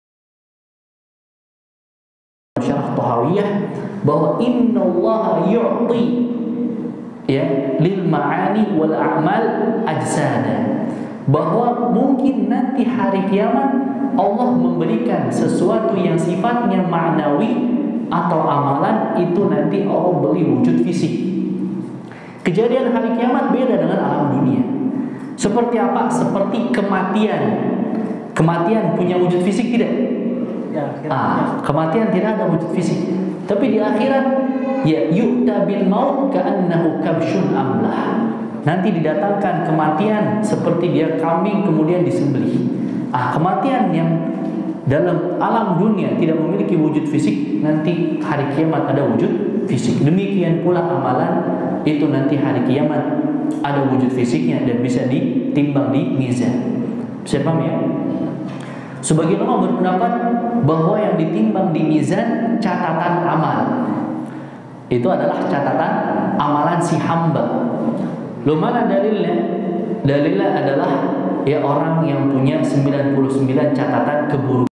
Syarah Thahawiyah bahwa innallaha yu'ti lil ma'ani wal a'mal ajsada. Bahwa mungkin nanti hari kiamat Allah memberikan sesuatu yang sifatnya ma'nawi atau amalan itu nanti Allah beri wujud fisik. Kejadian hari kiamat beda dengan alam dunia. Seperti apa? Seperti kematian. Kematian punya wujud fisik tidak? Kematian tidak ada wujud fisik. Tapi di akhirat yu'ta bil maut ka'annahu kabsyun amlah. Nanti didatangkan kematian seperti dia kambing kemudian disembelih. Kematian yang dalam alam dunia tidak memiliki wujud fisik, nanti hari kiamat ada wujud fisik. Demikian pula amalan itu nanti hari kiamat ada wujud fisiknya dan bisa ditimbang di mizan. Bisa paham ya? Sebagian ulama berpendapat bahwa yang ditimbang di mizan catatan amal. Itu adalah catatan amalan si hamba. Loh, mana dalilnya? Dalilnya adalah orang yang punya 99 catatan keburukan.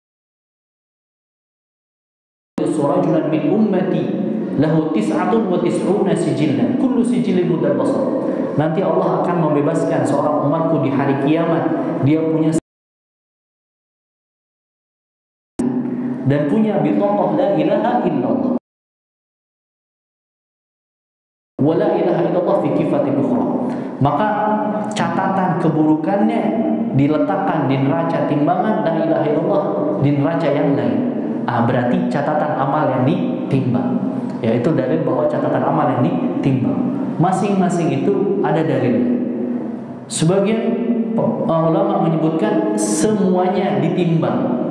Surajulan min ummati lahu 99 sijillan kullu sijillin mudal basar. Nanti Allah akan membebaskan seorang umatku di hari kiamat, dia punya dan punya bitaqah la ilaha illallah. Wala ilaha illallah fi kifatin ukhra. Maka catatan keburukannya diletakkan di neraca timbangan la ilaha illallah di neraca yang lain. Berarti catatan amal yang ditimbang. Itu dalil bahwa catatan amal yang ditimbang. Masing-masing itu ada dalilnya. Sebagian ulama menyebutkan semuanya ditimbang.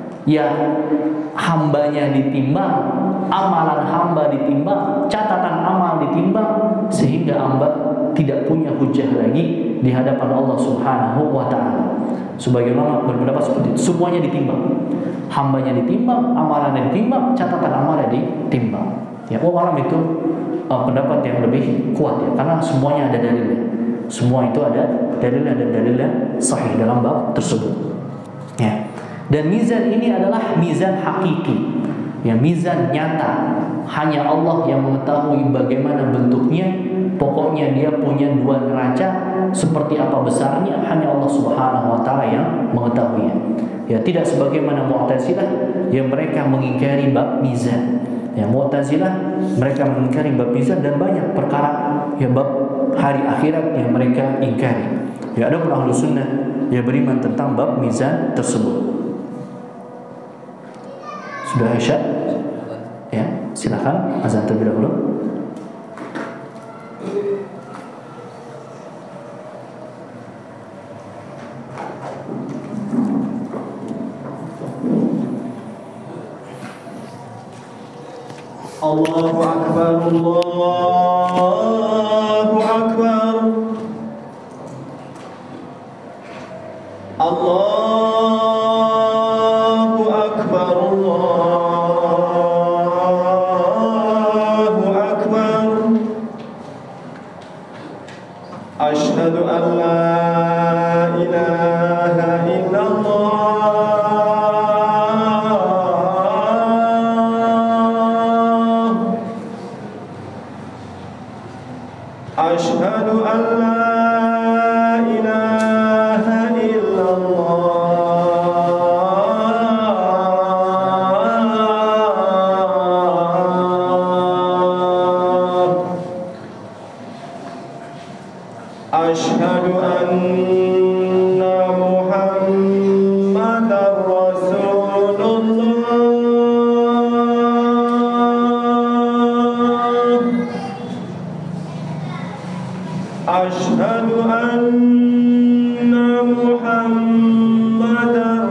Hambanya ditimbang, amalan hamba ditimbang, catatan amal ditimbang, sehingga hamba tidak punya hujah lagi di hadapan Allah Subhanahu wa taala. Sebagian ulama berpendapat seperti itu, semuanya ditimbang. Hambanya ditimbang, amalannya ditimbang, catatan amalnya ditimbang. Ya, alam itu pendapat yang lebih kuat ya, karena semuanya ada dalilnya. Semua itu ada dalilnya dan dalilnya sahih dalam bab tersebut. Ya. Dan mizan ini adalah mizan hakiki. Ya, mizan nyata. Hanya Allah yang mengetahui bagaimana bentuknya. Pokoknya dia punya dua neraca, seperti apa besarnya hanya Allah Subhanahu wa taala yang mengetahuinya. Ya, tidak sebagaimana Mu'tazilah yang mereka mengingkari bab mizan. Ya, Mu'tazilah mereka mengingkari bab mizan dan banyak perkara ya bab hari akhirat yang mereka ingkari. Ya, ada Ahlus Sunnah yang beriman tentang bab mizan tersebut. Sudah Isya? Ya, silakan azan terlebih dahulu. Allahu Akbar, Allahu Akbar, Allahu Akbar, Allahu Akbar. Asyhadu an la ilaha illallah. Asyhadu an la ilaha illallah. Asyhadu anna Muhammadar Rasulullah. Asyhadu anna Muhammadar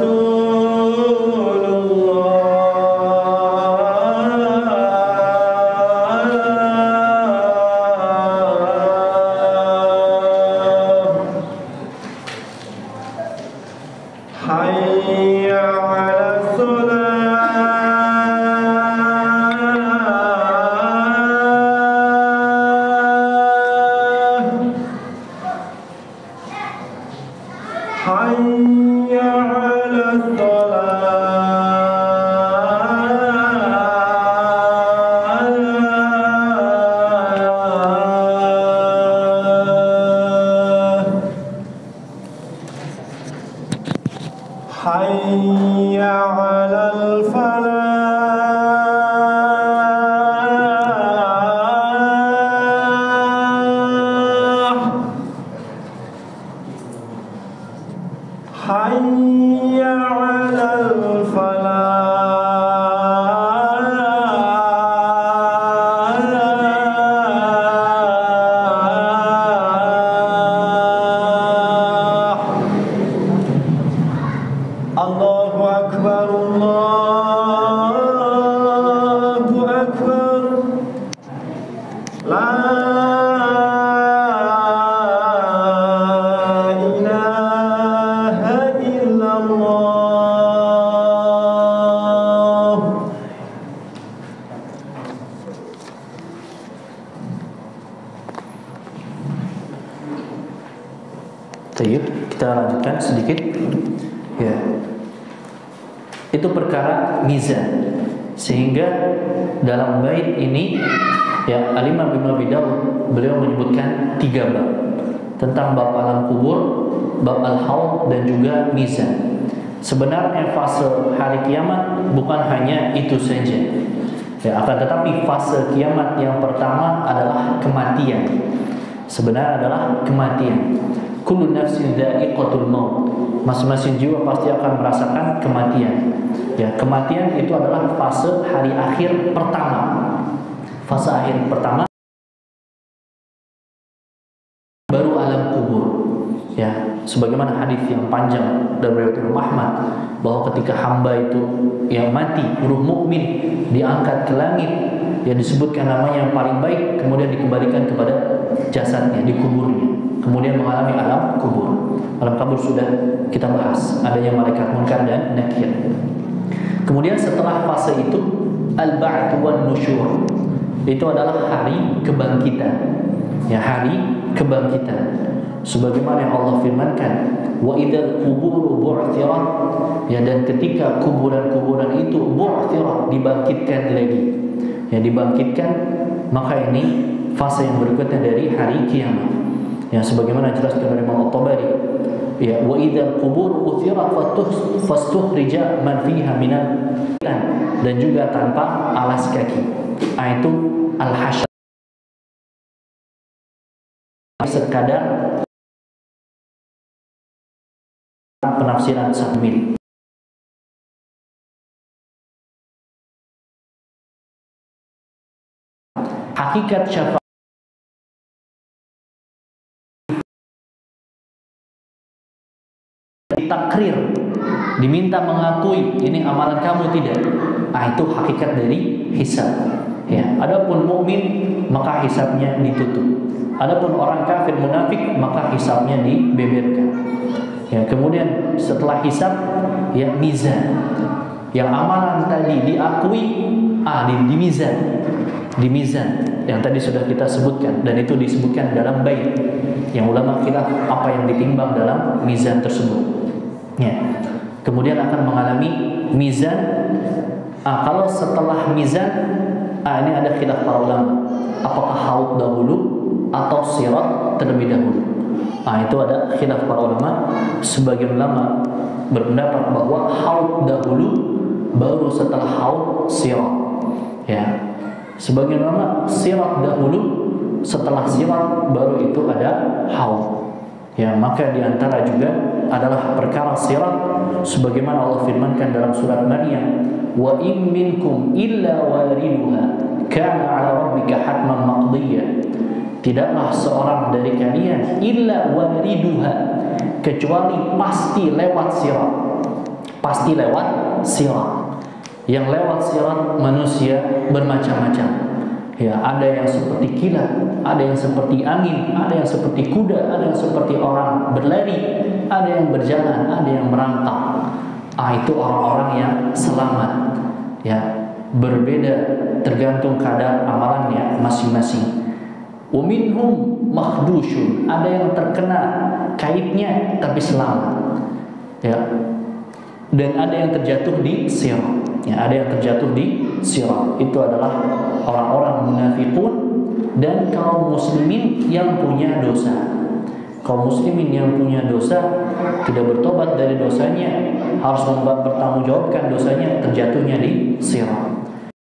Rasulullah. Hayya 'alas Hayya 'alas Hayya 'alal falah. Hayya 'alal falah. Allahu Akbar, Allahu Akbar. La ilaha illallah. Baik, kita lanjutkan sedikit. Ya, itu perkara mizan. Sehingga dalam bait ini ya Al-Imam Ibnu Abi Dawud beliau menyebutkan 3 bab tentang bab alam kubur, bab al-haud dan juga mizan. Sebenarnya fase hari kiamat bukan hanya itu saja. Ya, akan tetapi fase kiamat yang pertama adalah kematian. Sebenarnya adalah kematian. Kullu nafsin dha'iqatul maut. Masing-masing jiwa pasti akan merasakan kematian. Ya, kematian itu adalah fase hari akhir pertama. Fase akhir pertama baru alam kubur. Ya, sebagaimana hadis yang panjang dari riwayat Imam Ahmad bahwa ketika hamba itu yang mati, ruh mukmin diangkat ke langit, yang disebutkan namanya yang paling baik, kemudian dikembalikan kepada jasadnya, di kuburnya, kemudian mengalami alam kubur. Alam kubur sudah kita bahas, adanya malaikat munkar dan nakir. Kemudian setelah fase itu al-ba'ts wan nusyur, itu adalah hari kebangkitan. Ya, hari kebangkitan. Sebagaimana yang Allah firmankan, wa idzal quburu bu'thirat, ya, dan ketika kuburan-kuburan itu bu'thirat, dibangkitkan lagi. Ya, dibangkitkan, maka ini fase yang berikutnya dari hari kiamat. Ya, sebagaimana jelaskan oleh Imam At-Tabari, ya, wa idzal qubur uthirat fastukhrija man fiha minan, dan juga tanpa alas kaki. Itu al-hasyr. Sekadar penafsiran sakmil. Hakikat syafaat ditakrir, diminta mengakui ini amalan kamu tidak. Itu hakikat dari hisab. Ya, adapun mukmin maka hisabnya ditutup. Adapun orang kafir munafik maka hisabnya dibeberkan. Ya, kemudian setelah hisab, ya, mizan. Yang amalan tadi diakui, di mizan. Di mizan yang tadi sudah kita sebutkan, dan itu disebutkan dalam bait yang ulama khilaf apa yang ditimbang dalam mizan tersebut. Ya. Kemudian akan mengalami mizan. Kalau setelah mizan, ini ada khilaf para ulama, apakah haud dahulu atau sirat terlebih dahulu. Itu ada khilaf para ulama. Sebagian ulama berpendapat bahwa haud dahulu, baru setelah haud sirat. Ya. Sebagian ulama sirat dahulu, setelah sirat baru itu ada haud. Ya, maka diantara juga adalah perkara sirat, sebagaimana Allah firmankan dalam surat Maryam, wa in minkum illa wariduha kana 'ala rabbika hatman maqdiyya. Tidaklah seorang dari kalian illa wariduha, kecuali pasti lewat sirat. Pasti lewat sirat. Yang lewat sirat manusia bermacam-macam. Ya, ada yang seperti kilat, ada yang seperti angin, ada yang seperti kuda, ada yang seperti orang berlari, ada yang berjalan, ada yang merangkak. Itu orang-orang yang selamat. Ya, berbeda tergantung kadar amalannya masing-masing. Uminhum makhdushun, ada yang terkena kaitnya tapi selamat. Ya. Dan ada yang terjatuh di sirat. Ya, ada yang terjatuh di sirat. Itu adalah orang-orang munafiqun dan kaum muslimin yang punya dosa. Kaum muslimin yang punya dosa tidak bertobat dari dosanya, harus mempertanggungjawabkan dosanya, terjatuhnya di sirat.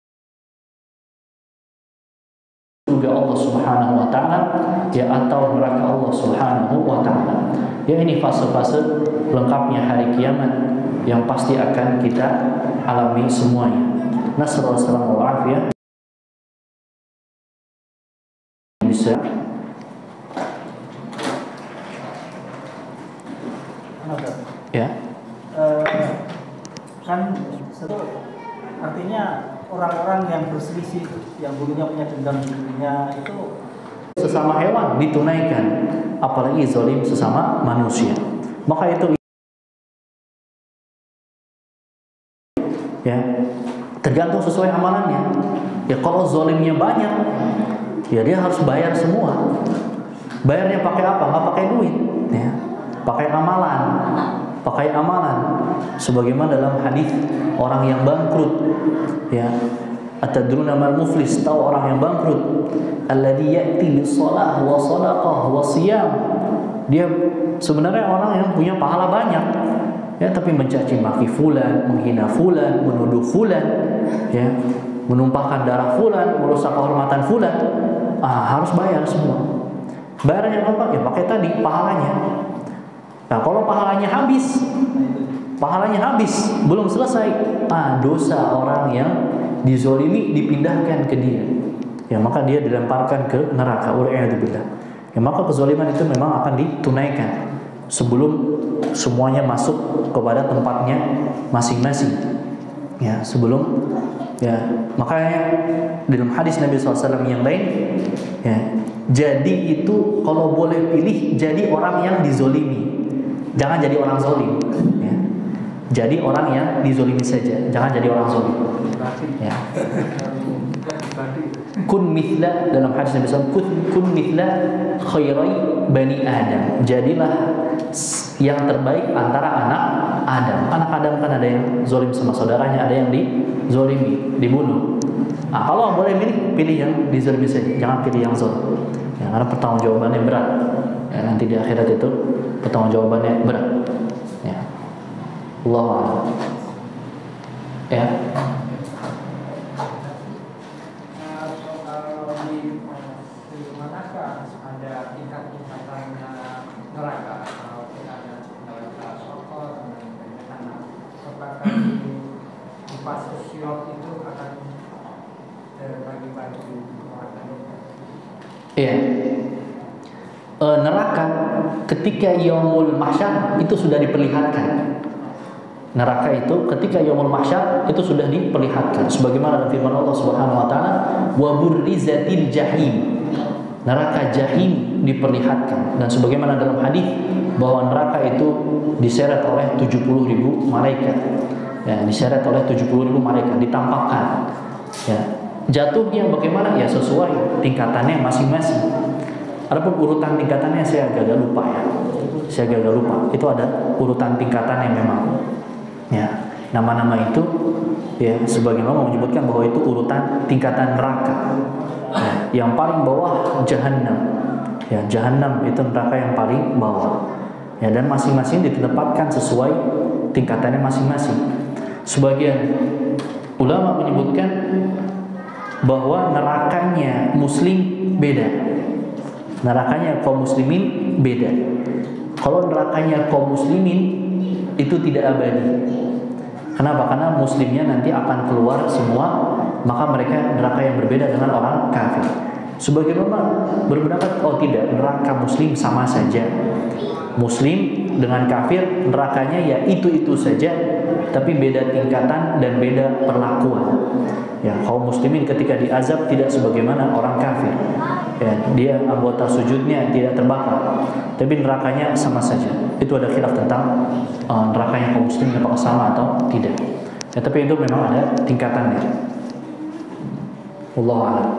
Surga Allah Subhanahu wa taala, ya, atau neraka Allah Subhanahu wa taala. Ya, ini fase-fase lengkapnya hari kiamat yang pasti akan kita alami semuanya. Nasallallahu alaihi wasallam. Bisa. Ya. Kan artinya orang-orang yang berselisih, yang dulunya punya dendam dulunya itu sesama hewan ditunaikan, apalagi zalim sesama manusia. Maka itu, ya, tergantung sesuai amalannya. Ya, kalau zalimnya banyak, ya dia harus bayar semua. Bayarnya pakai apa? Nggak pakai duit, ya, pakai amalan. Pakai amalan. Sebagaimana dalam hadis orang yang bangkrut, ya, atadruna mal muflis, tahu orang yang bangkrut? Alladzi ya'ti bis-shalah wa shadaqah wa shiyam. Dia sebenarnya orang yang punya pahala banyak, ya, tapi mencaci maki fulan, menghina fulan, menuduh fulan, ya, menumpahkan darah fulan, merusak kehormatan fulan, harus bayar semua. Bayarnya apa? Ya pakai tadi pahalanya. Nah, kalau pahalanya habis, belum selesai, dosa orang yang dizolimi dipindahkan ke dia. Ya, maka dia dilemparkan ke neraka. Wal'iyadzubillah. Ya, maka kezaliman itu memang akan ditunaikan sebelum semuanya masuk kepada tempatnya masing-masing. Ya, sebelum Ya, makanya dalam hadis Nabi SAW yang lain, ya, jadi itu kalau boleh pilih, jadi orang yang dizolimi, jangan jadi orang zolim. Ya. Jadi orang yang dizolimi saja, jangan jadi orang zolim. Ya. Kun mithla, dalam hadis Nabi SAW, kun mithla khairai bani Adam. Jadilah yang terbaik antara anak Adam. Anak Adam kan ada yang zolim sama saudaranya, ada yang dizolimi, dibunuh. Nah, kalau boleh pilih yang dizolimi saja, jangan pilih yang zolim. Ya, karena pertanggungjawabannya berat. Ya, nanti di akhirat itu pertanggungjawabannya berat. Ya. Allah a'lam. Ya. Iya. Neraka ketika yaumul mahsyar itu sudah diperlihatkan. Neraka itu ketika yaumul mahsyar itu sudah diperlihatkan. Sebagaimana dalam firman Allah Subhanahu wa taala, "Wa burrizatil jahim." Neraka jahim diperlihatkan, dan sebagaimana dalam hadis bahwa neraka itu diseret oleh 70.000 malaikat. Ya, diseret oleh 70.000 malaikat, ditampakkan. Ya. Jatuhnya bagaimana? Ya sesuai tingkatannya masing-masing. Adapun urutan tingkatannya saya agak lupa ya. Saya agak lupa. Itu ada urutan tingkatannya memang. Ya, nama-nama itu ya sebagian orang menyebutkan bahwa itu urutan tingkatan neraka. Ya, yang paling bawah Jahannam. Ya, Jahannam itu neraka yang paling bawah. Ya, dan masing-masing ditempatkan sesuai tingkatannya masing-masing. Sebagian ulama menyebutkan bahwa nerakanya muslim beda. Nerakanya kaum muslimin beda. Kalau nerakanya kaum muslimin itu tidak abadi. Kenapa? Karena muslimnya nanti akan keluar semua, maka mereka neraka yang berbeda dengan orang kafir. Sebagian ulama berpendapat, oh tidak, neraka muslim sama saja. Muslim dengan kafir nerakanya ya itu saja, tapi beda tingkatan dan beda perlakuan. Ya, kaum muslimin ketika diazab tidak sebagaimana orang kafir. Ya, dia anggota sujudnya tidak terbakar, tapi nerakanya sama saja. Itu ada khilaf tentang nerakanya kaum muslimin apakah sama atau tidak. Ya, tapi itu memang ada tingkatannya. Wallahu a'lam.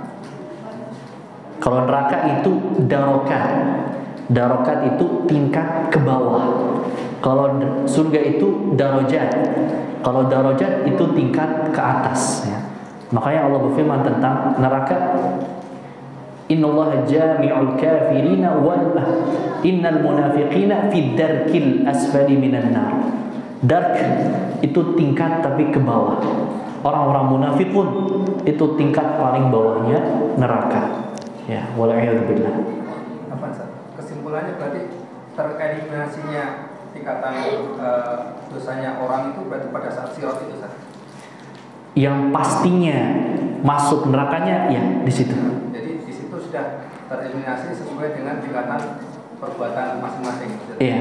Kalau neraka itu darokat. Darokat itu tingkat ke bawah. Kalau surga itu darajat. Kalau darajat itu tingkat ke atas ya. Makanya Allah berfirman tentang neraka, Innallaha jami'ul kafirina innal munafiqina fid darkil asfali minan nar. Dark itu tingkat tapi ke bawah. Orang-orang munafik pun itu tingkat paling bawahnya neraka. Ya, wala'iyadzubillah. Kesimpulannya berarti tereliminasinya tingkatan dosanya orang itu berarti pada saat sirat itu saja. Yang pastinya masuk nerakanya ya di situ. Jadi di situ sudah tereliminasi sesuai dengan tingkatan perbuatan masing-masing. Iya.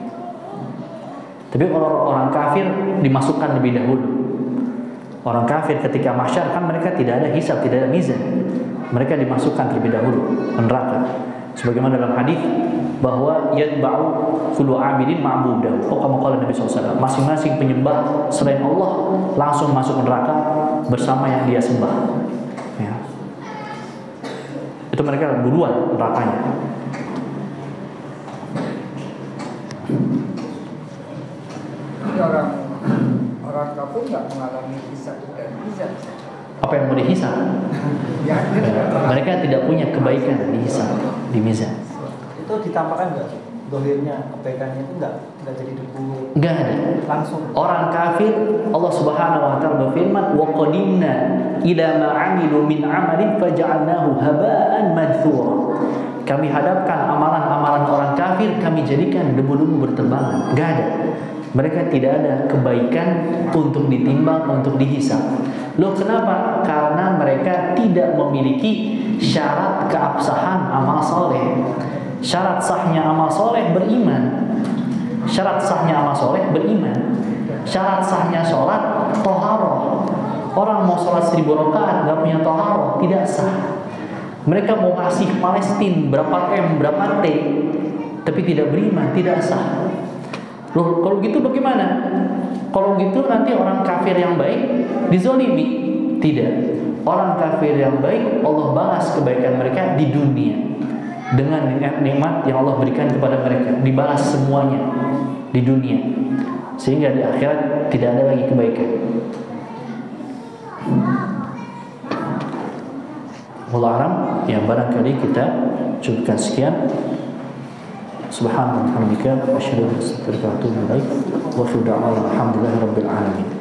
Tapi orang kafir dimasukkan lebih dahulu. Orang kafir ketika mahsyar kan mereka tidak ada hisab, tidak ada mizan. Mereka dimasukkan terlebih dahulu ke neraka. Sebagaimana dalam hadis bahwa yatba'u kullu 'abidin ma'budahu. Oh, kama qala Nabi SAW, masing-masing penyembah selain Allah langsung masuk neraka bersama yang dia sembah. Ya. Itu mereka duluan nerakanya. Orang kafir nggak mengalami hisab dan mizan. Apa yang mau dihisab? Ya, mereka tidak punya kebaikan dihisab, di mizan. Itu ditampakkan nggak? Dohirnya, kebaikannya itu nggak jadi debu. Nggak ada. Langsung. Orang kafir, Allah Subhanahu Wa Taala berfirman, wa qadimna ila ma 'amilu min 'amalin faja'alnahu haba'an manthura. Kami hadapkan amalan-amalan orang kafir, kami jadikan debu-debu berterbangan. Nggak ada. Mereka tidak ada kebaikan untuk ditimbang, untuk dihisab. Loh kenapa? Karena mereka tidak memiliki syarat keabsahan amal soleh. Syarat sahnya amal soleh beriman. Syarat sahnya amal soleh beriman. Syarat sahnya sholat toharoh. Orang mau sholat 1000 rakaat nggak punya toharoh, tidak sah. Mereka mau ngasih Palestina berapa M, berapa T, tapi tidak beriman, tidak sah. Loh, kalau gitu bagaimana? Kalau gitu nanti orang kafir yang baik dizolimi? Tidak. Orang kafir yang baik Allah balas kebaikan mereka di dunia dengan nikmat yang Allah berikan kepada mereka, dibalas semuanya di dunia, sehingga di akhirat tidak ada lagi kebaikan. Wallahu a'lam. Yang barangkali kita cukupkan sekian. Subhanallah wa bihamdika asyhadu an la ilaha illa anta astaghfiruka wa atubu ilaik. Wa alhamdulillahirabbil alamin.